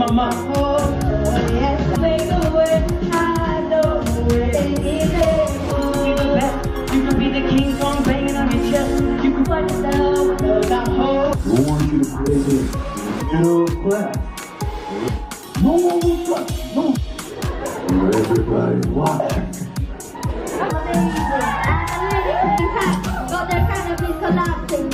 mama. You could be the king song banging on your chest. You could find yourself without hope. I want you to play this middle class. No one will touch, no. Everybody's watching. Got their canopies collapsing.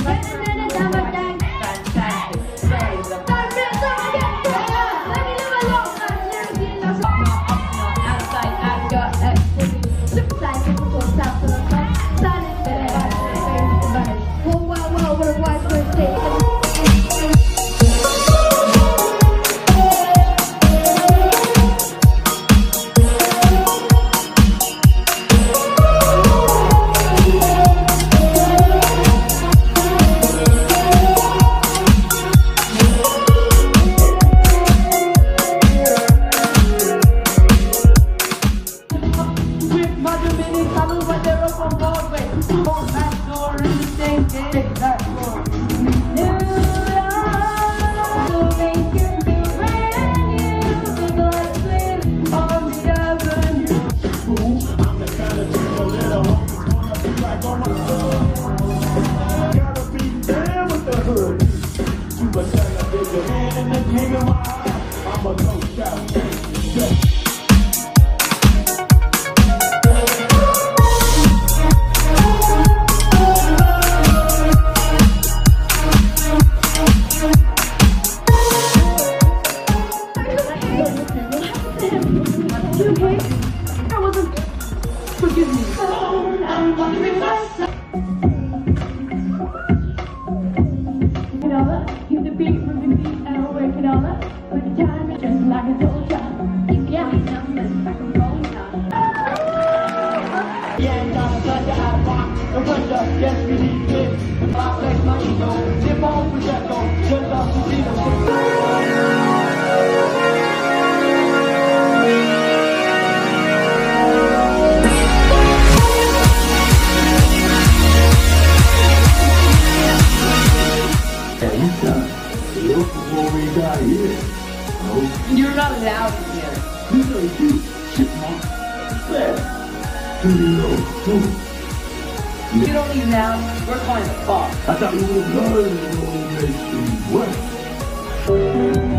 You're not allowed here. You know you, chipmunk. You don't leave now. We're calling the boss. I thought you would have learned the old nation. What?